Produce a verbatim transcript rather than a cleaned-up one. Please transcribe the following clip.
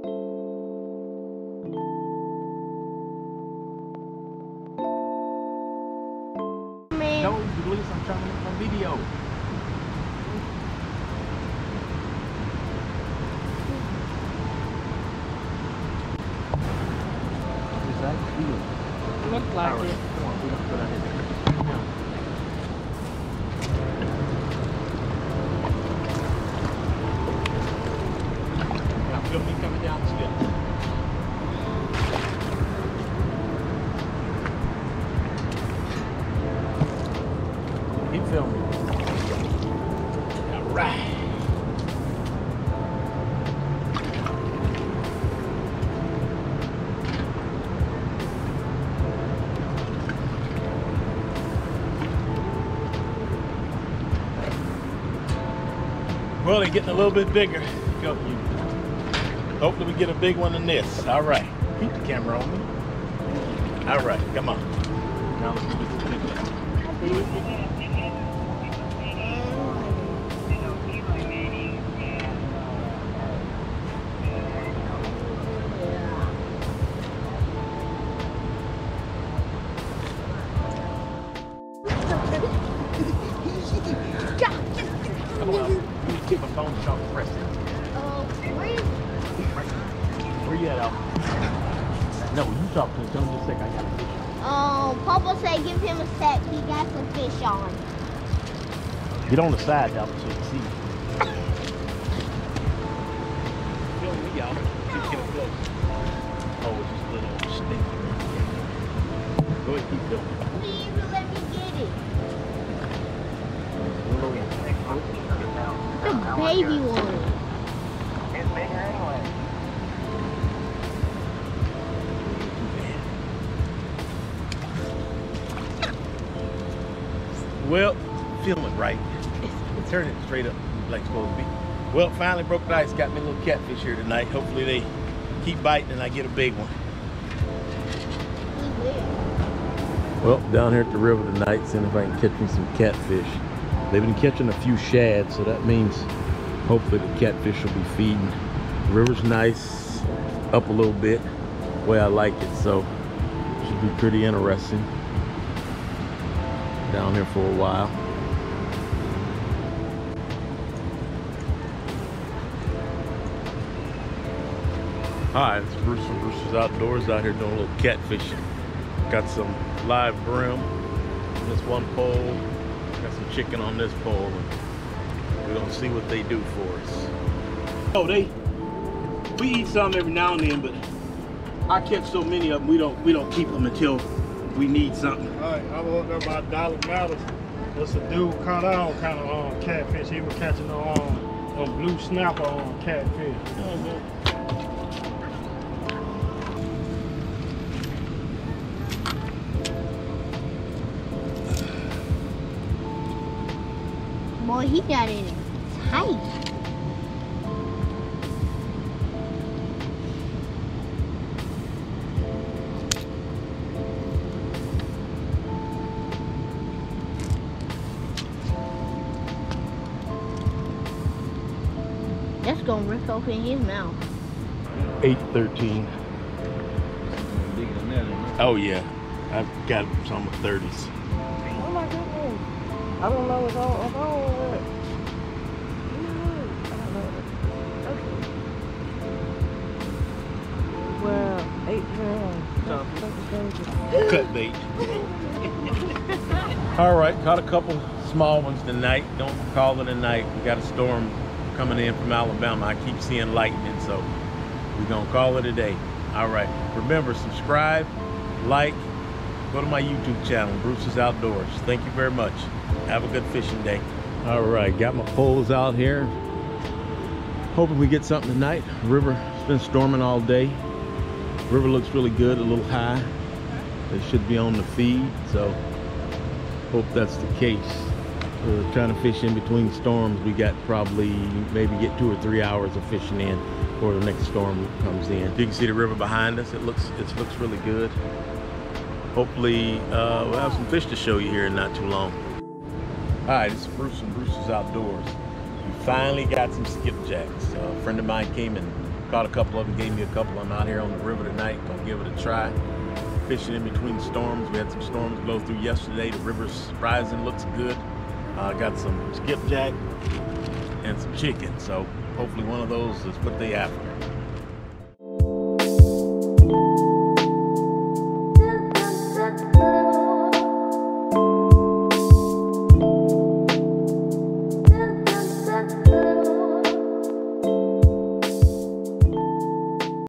No, Julius, I'm trying to make my video. Is that cool? Looks like All right, it. come on, we're gonna put that in there. Now, feel me coming down the steps. Keep filming. All right. Well, they're getting a little bit bigger. Go, you. Hopefully we get a big one in this. All right. Keep the camera on me. All right, come on. Now let's do this big one. Come on. You need to keep my phone sharp pressing. Oh, where is Where you at, Al? No, you talk to him. Tell him just a sec. I got a fish. Oh, Papa said give him a sec. He got some fish on. Get on the side, Al, so you can see. Film me, y'all. Just get it close. Oh, it's just a little stick. Go ahead, keep filming. Please let me get it. It's The baby one. It's bigger anyway. Well, feeling right. Turn it straight up like it's supposed to be. Well, finally broke the ice. Got me a little catfish here tonight. Hopefully they keep biting and I get a big one. Well, down here at the river tonight, seeing if I can catch me some catfish. They've been catching a few shad, so that means hopefully the catfish will be feeding. The river's nice, up a little bit, the way I like it, so should be pretty interesting. Down here for a while. Hi, it's Bruce from Bruce's Outdoors out here doing a little catfishing. Got some live brim on this one pole. Got some chicken on this pole. And we're gonna see what they do for us. Oh, they we eat some every now and then, but I catch so many of them we don't we don't keep them until we need something. All right, I was up there by Dollar Matters. There's a dude caught on kind of um, catfish. He was catching on um, on blue snapper on catfish. Mm-hmm. Boy, he got it tight. That's gonna rip open his mouth. eight thirteen. Bigger than that, isn't it? Oh yeah, I've got some with thirties. Oh my goodness. I don't know what's all what's all of it. Well, eight pounds. Cut bait. All right, caught a couple small ones tonight. Don't call it a night. We got a storm coming in from Alabama. I keep seeing lightning, so we're gonna call it a day. All right, remember, subscribe, like, go to my YouTube channel, Bruce's Outdoors. Thank you very much. Have a good fishing day. All right, got my poles out here. Hoping we get something tonight. River's been storming all day. River looks really good, a little high. They should be on the feed, so hope that's the case. We're trying to fish in between storms. We got probably maybe get two or three hours of fishing in before the next storm comes in. You can see the river behind us. It looks it looks really good. Hopefully uh, we'll have some fish to show you here in not too long. Hi, this is Bruce from Bruce's Outdoors. We finally got some skipjacks. Uh, a friend of mine came and Caught a couple of them, gave me a couple. I'm out here on the river tonight, gonna give it a try. Fishing in between storms. We had some storms blow through yesterday. The river's surprising, looks good. Uh, got some skipjack and some chicken. So hopefully one of those is what they after.